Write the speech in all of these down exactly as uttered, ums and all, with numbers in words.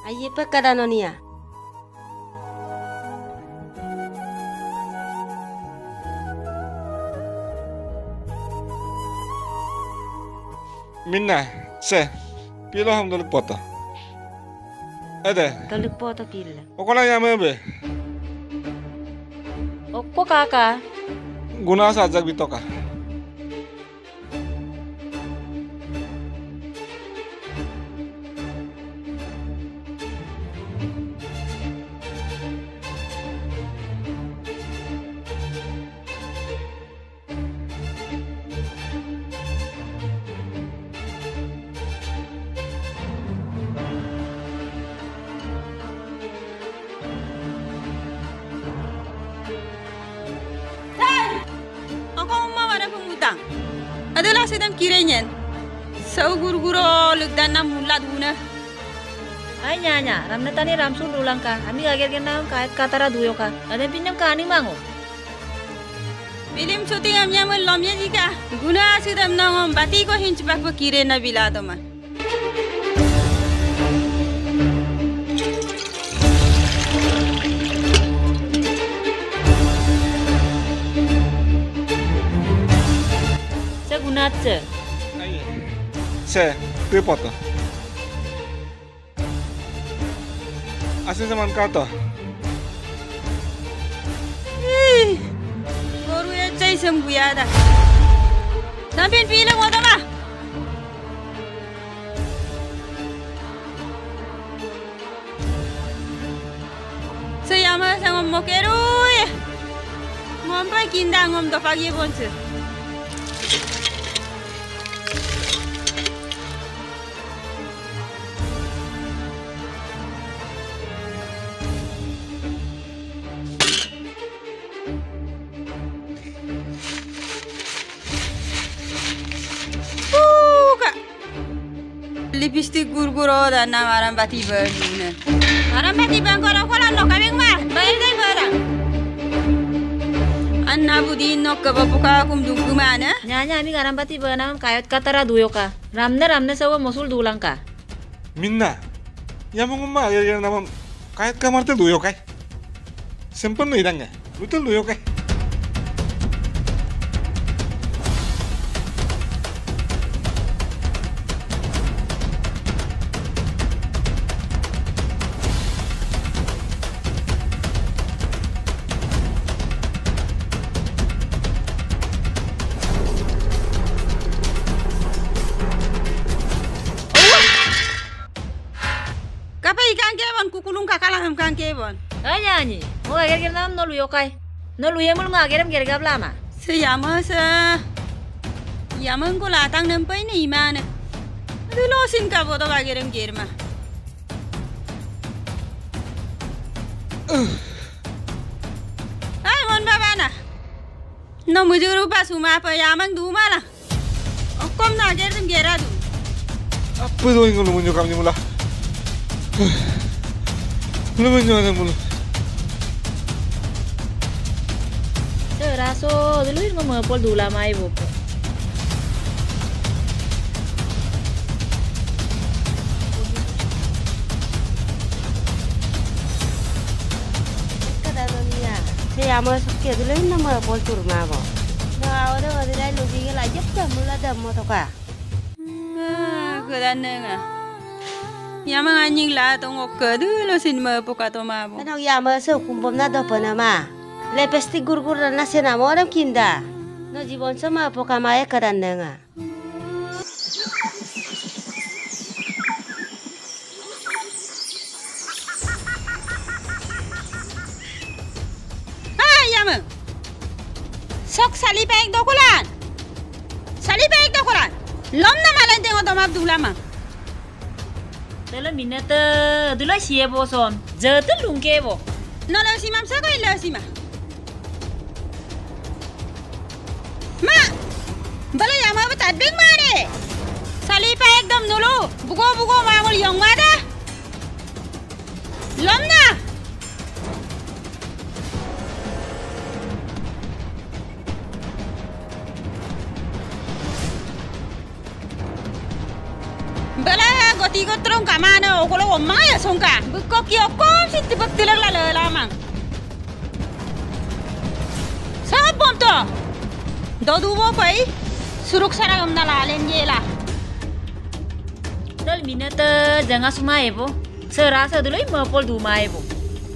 Aye pa kada nonia. Minna, se, pilo ham dolu poto. Ada. Dolu poto pila. Okola yame be. Okko kaka. Guna sajak bitoka. Adalah sedang kiranya. Sau guru-guru lugdan nam mulat guna. Ay nyanya, ramna tani ramsul dulang ka. Ami gager genam kait katara duyo ka. Ada pinjam ka ani mango. Film syuting amnya melomnya jika guna sedang nangom bati ko hinchbak ko kire na bila toma. Gunatse. Se, tu poto. Asin zaman kata. Ih, guru ya cai sembuya dah. Sampai film apa mah? Saya mah sangat mokeru ya. Ngompai kinda ngom to pagi bonce. Lipstick gurguro dan nama orang bati berduna. Orang bati bangkor kolan no kabeng mah, bayar deh barang. Anna budi no kabapuka kum dungku mana? Nyanya ami garam bati bernam kayat katara duyo ka. Ramne ramne sawa mosul dulang ka. Minna, ya mau ngomong ya ya nama kayat kamar tuh duyo kai. Simpen nih dangnya, betul duyo kai. Kukulung kakalah ham kan kebon. Ay nyanyi, mau gager genam no luyo kai. No luyo mul ngagerem gergab lama. Seyama sa. Yaman ko latang nampai ni imana. Aduh sin ka bodo gagerem germa. Ay mon babana. No mujuru pa suma pa yaman du mala. Okom na gerem geradu. Apa itu yang lu menyukam ni mula? Lu menyukam mula. Raso, dulu ini ngomong pol dula mai bopo. Kadanonia, saya mau sakit dulu ini nama pol turma bo. Nah, orang orang lain lagi ngelak jep dah mula dah mau toka. Ah, kedanenga. Yamang anjing lah tongok ke dulu sin mau poka toma bo. Kenapa ya mau sekumpul nado penama? Lepesti gur-gur dan nasi nama orang kinda. No jibon sama poka maya kedanenga. Ah, yamang. Sok sali pek dokulan. Sali pek dokulan. Lom na malan tengok toma Abdullah mah. Tela minat dulu siapa son? Jatuh lungke bo. No lo si mam sakoy lo si ma. Ma, bala ya ma batat beng mare. Sali pa ekdam nulo. Bugo bugo mamul yong mada. Lom na. Bala tiga terong kamana okolo omma ya songka. Bukok yo kom si tibak tilak la la mang. Sab bom to. Dodu bo pai. Suruk saragam na la len yela. Dal minata jangan sumai bo. Serasa dulu mapol dumai bo.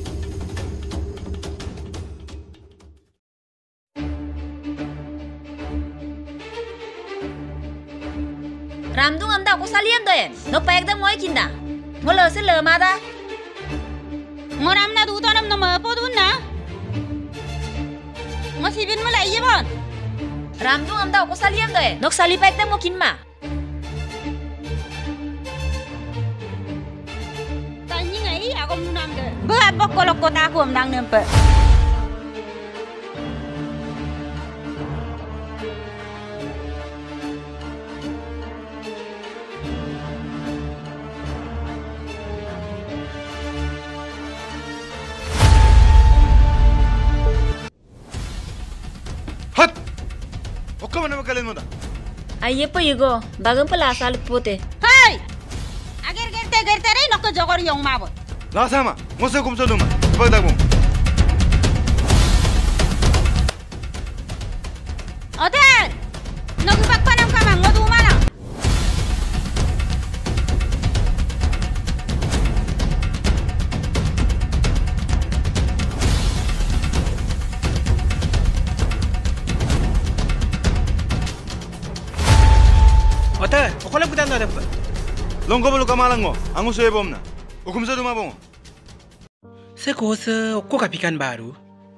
Ramdung amda aku salian doyen. Nok payak da moy kinda. Ngolo se le mada. Ngoram na du tanam na mapo dun na. Ngasibin mo la iya bon. Ramdung amda aku salian doyen. Nok sali payak da mo kinma. Tanyi ngai ako munam de. Ba bokkolok kota aku amdang nempe. Hat! Oka mana kalian muda? Ayye po yugo. Bagam pala salik pote. Hai! Agar gerte gerte re nokko jogor yong mabot. Lah sama, ngosek kum sodoma. Cepat dak bom. Oten! Nokko pakpanam kamang ngodu mana? Ote, okola bukan ada apa? Longko bolu kamalang mo. Angu suwe bom na. Ukum sodoma bom. Sekosa oko kapikan baru.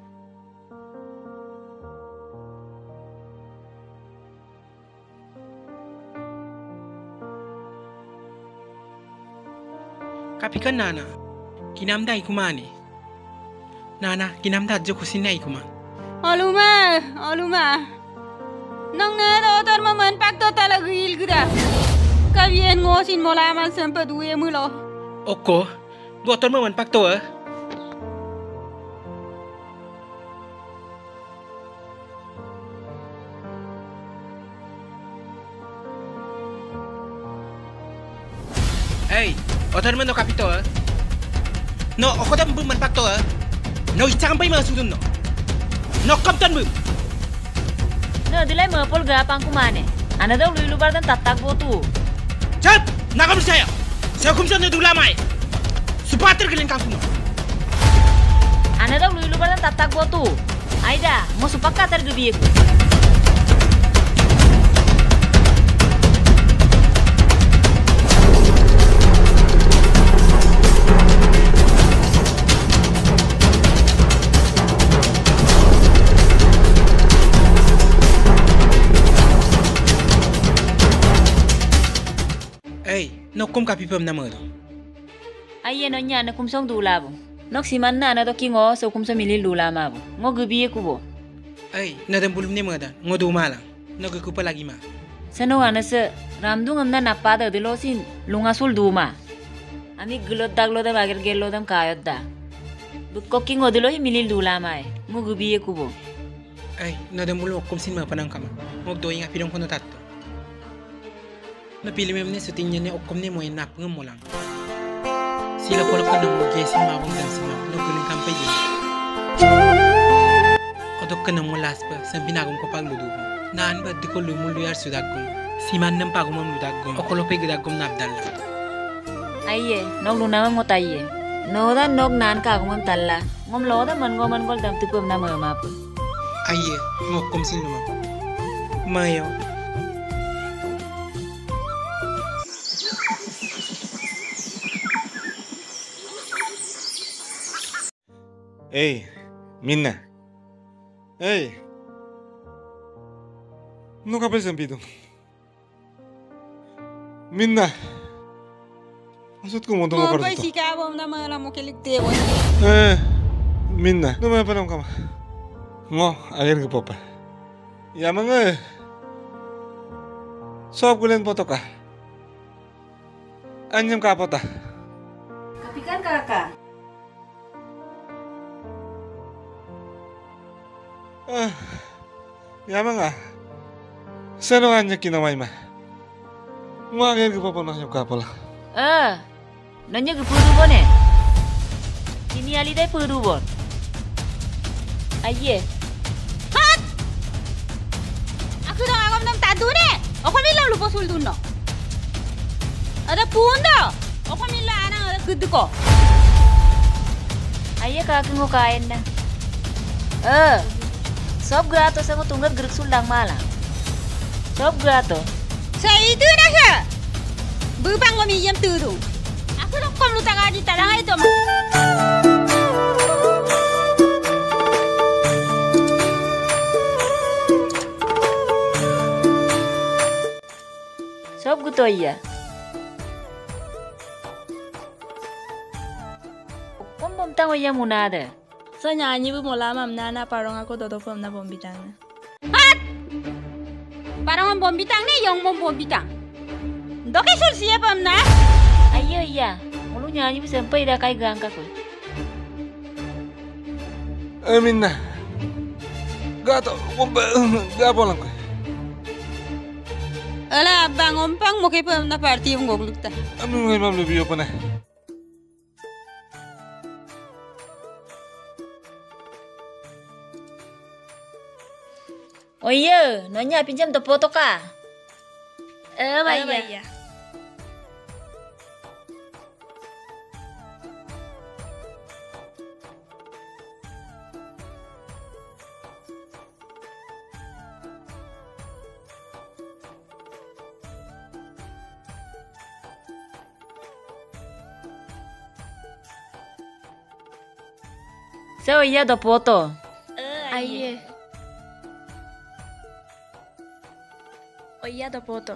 Kapikan nana, kinamda ikumani. Nana, kinamda aja kusinna ikuman. Aluma, aluma. Nong na do tor maman pak to talagil gida. Kabien ngosin mola man sempat duwe mulo. Oko, dua tahun maman pak to eh? Hey, otar man no kapito eh? No, oko tam bum man pak to eh? No ichang pa yung sudun no. No kamtan bum. No dilai mapol gapang kumane. Ana daw lulu bardan tatak botu. Chat, nakam saya. Saya kumsan na dula mai. Supater kalian kamu no. Ana daw lulu bardan tatak botu. Aida, mo supaka tar gebiye ko. Hey, no kum kapipam na mo do. Ayye no nya na kumsong dula bo. Nok siman na na to kingo so kumso milil dula ma bo. Ngo gebiye ko bo. Hey, na dan bulum ni mo da. Ngodo malang. No kupa lagi ma. Sano ana se ramdung amna napada dilo sin lunga sul duma. Ami gulot daglo da bagir gelo dam kayot da. Bukko kingo dilo hi milil dula ma. Ngo gebiye ko bo. Hey, na dan bulum kum sin ma panang kama. Ngog doing apidong kono tatto. Napili mo ni sa tingin niya okom ni mo yung napangam mo lang. Sila pala ka nang mag-guessing mabang dan sila. Naguling kampay yun. Odok ka nang mulas pa sa binagong kapagludo mo. Naan ba di ko lumuluyar sudag kong. Siman ng pagumam ludag kong. O kolopay gudag kong nabdal lang. Ayye, nog lunamam mo taye. Noda nog nan ka agumam talla. Ngom loda man ngoman gol dam tupam na mamap. Ayye, ngokom sin naman. Mayo. Hey, Minna. Hey. No ka sampido. Minna. Masud ko mo to mo Mo karto. pai sika bom na mala mo kilik te won. Eh, Minna. No me param kama. Ngo, ayer ke papa. Ya mga. Sob gulen foto ka. Anyam ka pota. Kapikan kakak. Ah, ya mga. Sano nga niya kinamay ma? Mga ayer ke papa na yung kapola. Eh, nanya ke puru bon eh? Ini ali dai puru bon. Aye. Hat! Aku dah agam nam tadu ne. Aku mila lupa sultun no. Ada punda. Aku mila anak ada kudu ko. Aye kaki ngo kain na. Eh, sob grato sa ngo tunggat gerak suldang malang. Sob grato. Sa itu na siya. Bubang mo miyam turu. Aku dah kom lu taga di tarang itu mah. Sob guto iya. Kom bom tango iya munada. Sa nyanyi bu mola mam nana parong aku toto pom na bombitang. Hat! Parang ang bombitang ni yung mong bombitang. Doke sul siya pam na. Ayo iya. Mulu nyanyi bisa sampai dah kai gang kako. Amin na. Gato, wumba, gapo lang ko. Ala abang ompang mo kay pam na party yung goglukta. Amin mo imam lubiyo pa na. Oh iya, nanya pinjam to foto ka. Eh, Ay, bayar. vaya. So iya to foto. Ay. Oh iya to foto.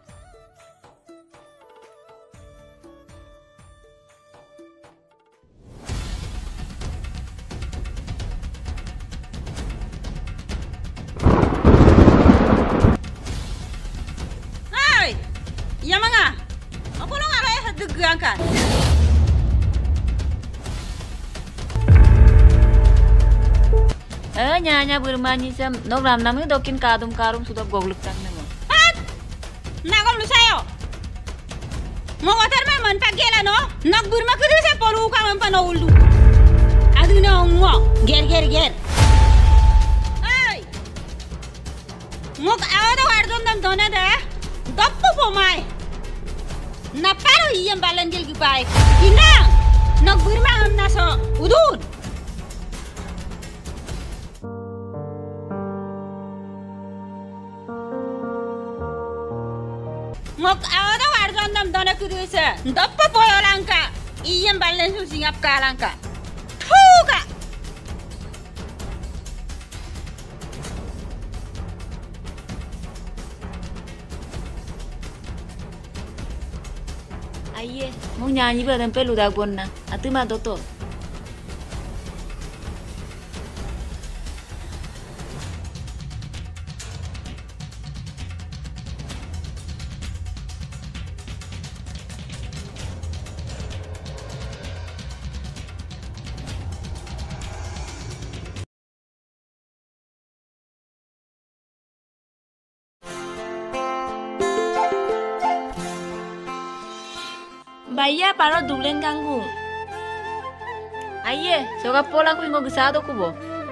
Ay! Iya mga. Ako lang aray sa dugang ka. Eh, nyanya bermanyi sam no ram namu dokin kadum karum sudah gogluk tang nemo. Hat! Nagom lu sayo. Mo watar ma man pagela no. Nagbur ma kudu sa polu ka man panolu. Adu na ngo. Ger ger ger. Ay! Mo awada wardom dam dona da. Dappu po mai. Na paro iyam balangel ki pai. Ina. Nagbur ma am na so udud. Ngok awada warjon dam dona kudusa. Dappa poyo langka. Iyam balen su singap ka langka. Thuka. Aye, mau nyanyi ba tempe lu dagon na. Atu ma toto. Vaya paro dulen ganggu. Aye, soga pola ku ingo gesado ku bo.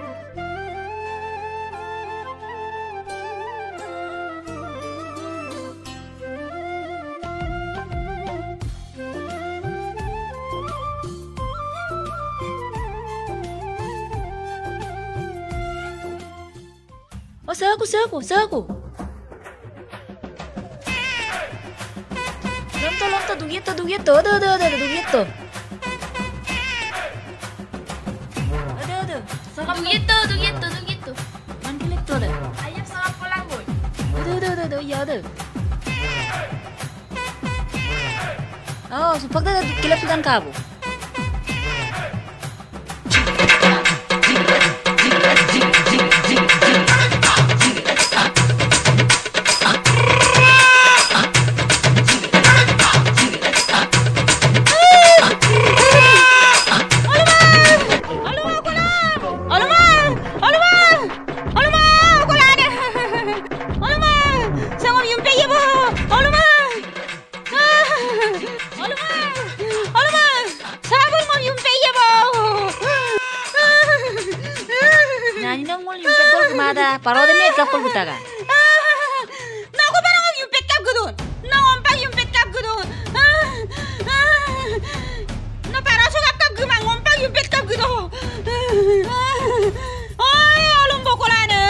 Oh, saku, saku, saku. Lomto, lomto, dugito, dugito, aduh, aduh, aduh, dugito. Aduh, aduh, saka Dugito, dugito, dugito. mandilit to aduh. Ayam sama pulang boy. Aduh, aduh, aduh, aduh, iya, aduh. Oh, supak dah kilap sudan kabu. Oluma! Sangom yung peye mo! Oluma! Ah! Oluma! paro de net kapol kutaga. No ko parang yung pet kap gudun. No ompak yung pet kap gudun. No para so kap kap gumang ompak yung pet kap gudun. Ay, alum bokolana.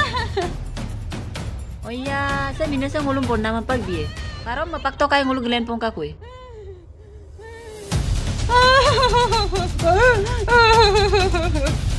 Oh iya, sa minasa ngulum pon naman pagbiye. Paro mapakto kay ngulu glen pong kakoy. Ah